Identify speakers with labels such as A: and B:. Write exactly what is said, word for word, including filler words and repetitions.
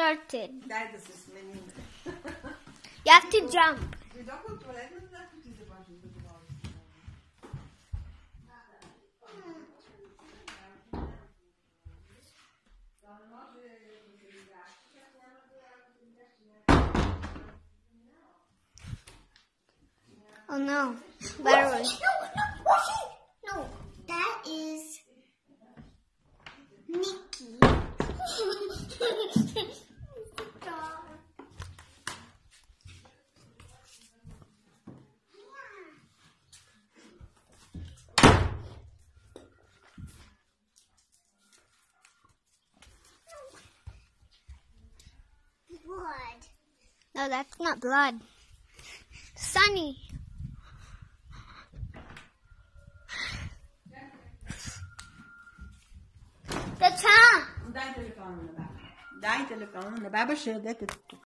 A: started.
B: Nej, det är smängning.
A: You have to jump. Oh no, barrel.
C: No, no, that is Mickey. Blood.
A: No, that's not blood. Sunny. Tatyaana.
B: Daj telefonen naar Baba. Daj telefonen naar Baba, så det är